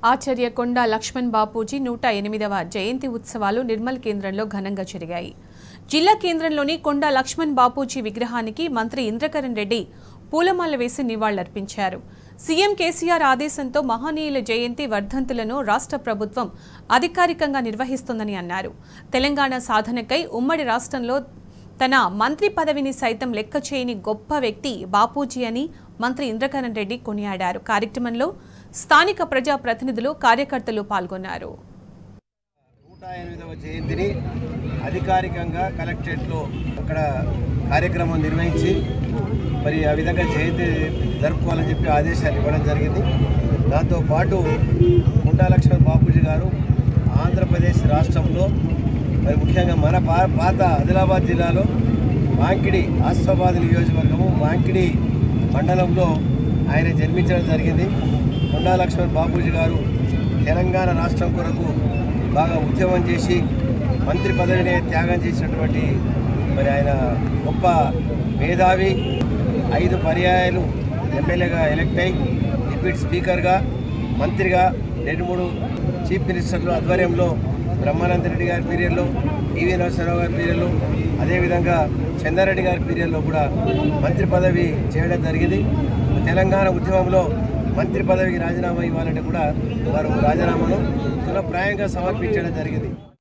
ఆచార్య కొండా లక్ష్మణ్ బాపూజీ 108వ జయంతి ఉత్సవాలు నిర్మల్ కేంద్రంలో ఘనంగా జరిగాయి. జిల్లా కేంద్రంలోని కొండా లక్ష్మణ్ బాపూజీ విగ్రహానికి మంత్రి ఇంద్రకరణ్ రెడ్డి పూలమాల వేసి నివాళులర్పించారు. సీఎం కేసీఆర్ ఆదేశంతో మహనీయుల జయంతి వర్ధంతులను రాష్ట్ర ప్రభుత్వం అధికారికంగా నిర్వహిస్తోందని అన్నారు. తెలంగాణ సాధనకై ఉమ్మడి రాష్ట్రంలో తన మంత్రి పదవిని సైతం లెక్క చేయని గొప్ప వ్యక్తి బాపూజీ అని మంత్రి ఇంద్రకరణ్ రెడ్డి కొనియాడారు. కార్యక్రమంలో స్థానిక ప్రజా ప్రతినిధులు, కార్యకర్తలు పాల్గొన్నారు. 108వ జయంతిని అధికారికంగా కలెక్టరేట్లో అక్కడ కార్యక్రమం నిర్వహించి మరి ఆ విధంగా జయంతి జరుపుకోవాలని చెప్పి ఆదేశాలు ఇవ్వడం జరిగింది. దాంతోపాటు కొండా లక్ష్మణ్ బాపూజీ గారు ఆంధ్రప్రదేశ్ రాష్ట్రంలో మరి ముఖ్యంగా మన పాత ఆదిలాబాద్ జిల్లాలో వాంకిడి ఆసిఫాబాద్ నియోజకవర్గము వాంకిడి మండలంలో ఆయన జన్మించడం జరిగింది. కొండా లక్ష్మణ్ బాపూజీ గారు తెలంగాణ రాష్ట్రం కొరకు బాగా ఉద్యమం చేసి మంత్రి పదవిని త్యాగం చేసినటువంటి మరి ఆయన గొప్ప మేధావి. 5 పర్యాయాలు ఎమ్మెల్యేగా ఎలక్ట్ అయి డిప్యూటీ స్పీకర్గా, మంత్రిగా, 2-3 చీఫ్ మినిస్టర్ల ఆధ్వర్యంలో బ్రహ్మానంద రెడ్డి గారి పీరియడ్లో, ఈవీ నరసింహరావు గారి పీరియడ్లో, అదేవిధంగా చంద్రారెడ్డి గారి పీరియడ్లో కూడా మంత్రి పదవి చేయడం జరిగింది. తెలంగాణ ఉద్యమంలో మంత్రి పదవికి రాజీనామా ఇవ్వాలంటే కూడా వారు రాజీనామాను తులప్రాయంగా సమర్పించడం జరిగింది.